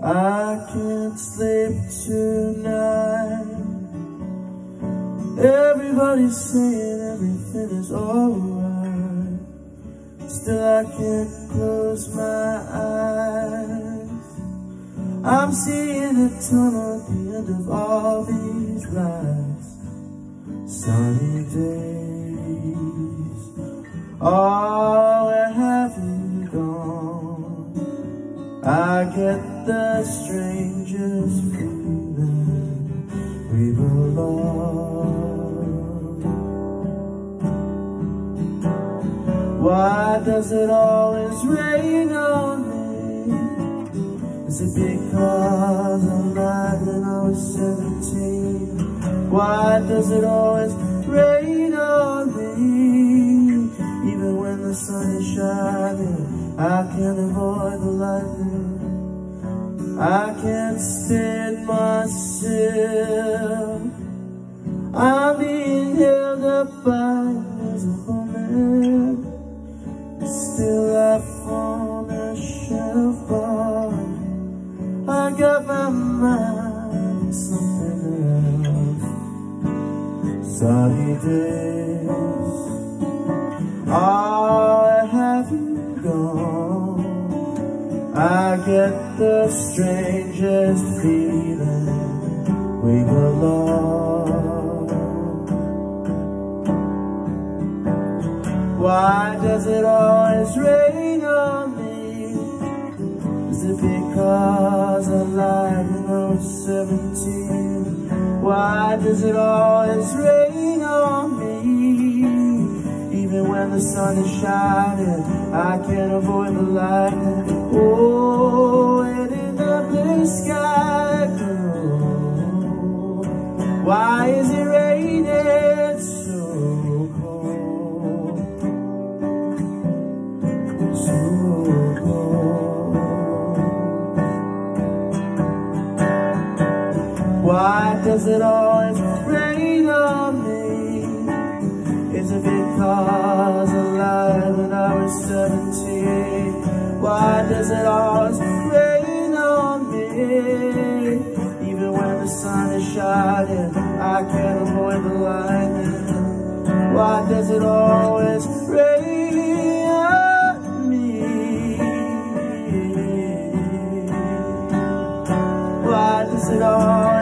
I can't sleep tonight. Everybody's saying everything is alright. Still I can't close my eyes. I'm seeing a tunnel at the end of all these lights. Sunny days, oh, where have you gone? I get the strangest feeling we belong. Why does it always rain on me? Is it because I lied when I was 17? Why does it always rain on me? Even when the sun is shining, I can't avoid the lightning. I can't stand myself. I'm being held up by invisible men. Still I fall a shelf on. I got my mind on something else. Sunny days, oh, where have you gone? I get the strangest feeling we belong. Why does it always rain on me? Is it because I lied when I was 17? Why does it always rain on me? Even when the sun is shining, I can't avoid the lightning. Oh, where did the blue sky go? Why is it raining so cold? So cold. Why does it always rain on me? Is it because I lied when I was 17? Why does it always rain on me? Even when the sun is shining, I can't avoid the lightning. Why does it always rain on me? Why does it always